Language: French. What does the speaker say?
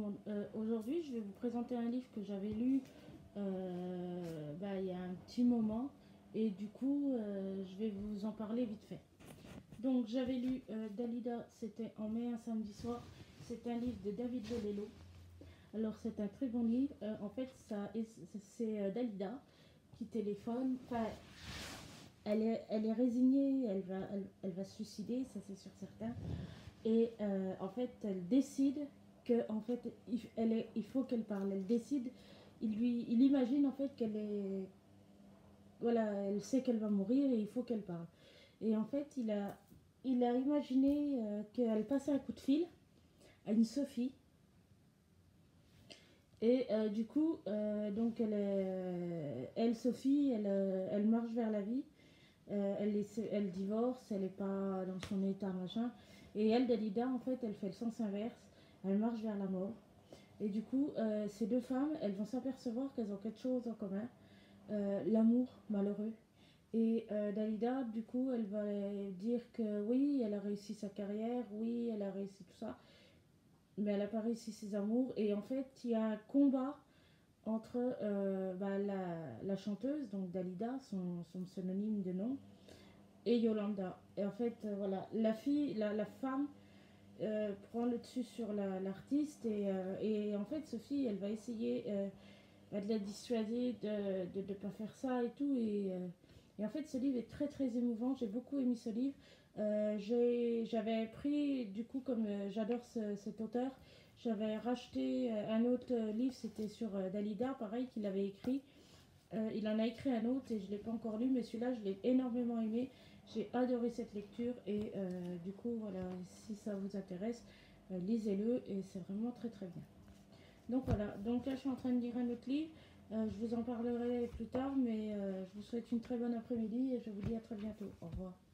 monde. Aujourd'hui, je vais vous présenter un livre que j'avais lu il y a un petit moment et du coup, je vais vous en parler vite fait. Donc, j'avais lu Dalida, c'était en mai, un samedi soir. C'est un livre de David Lello. Alors, c'est un très bon livre. En fait, c'est Dalida qui téléphone. Enfin, elle est résignée, elle va se suicider, ça c'est sûr certain. Et en fait, elle décide que en fait, il faut qu'elle parle. Elle décide, il imagine en fait qu'elle est, voilà, elle sait qu'elle va mourir et il faut qu'elle parle. Et en fait, il a imaginé qu'elle passait un coup de fil à une Sophie. Et du coup, donc elle Sophie, elle marche vers la vie. Elle divorce, elle n'est pas dans son état machin. Et elle, Dalida, en fait, elle fait le sens inverse. Elle marche vers la mort. Et du coup, ces deux femmes, elles vont s'apercevoir qu'elles ont quelque chose en commun. L'amour malheureux. Et Dalida, du coup, elle va dire que oui, elle a réussi sa carrière, oui, elle a réussi tout ça. Mais elle n'a pas réussi ses amours. Et en fait, il y a un combat entre la chanteuse, donc Dalida, son synonyme de nom, et Yolanda. Et en fait, voilà, la femme prend le dessus sur l'artiste et en fait, Sophie, elle va essayer de la dissuader de ne pas faire ça et tout. Et en fait, ce livre est très très émouvant. J'ai beaucoup aimé ce livre. J'avais pris, du coup, comme j'adore cet auteur, j'avais racheté un autre livre, c'était sur Dalida, pareil, qu'il avait écrit. Il en a écrit un autre et je ne l'ai pas encore lu, mais celui-là, je l'ai énormément aimé. J'ai adoré cette lecture et du coup, voilà, si ça vous intéresse, lisez-le et c'est vraiment très très bien. Donc voilà, donc là je suis en train de lire un autre livre. Je vous en parlerai plus tard, mais je vous souhaite une très bonne après-midi et je vous dis à très bientôt. Au revoir.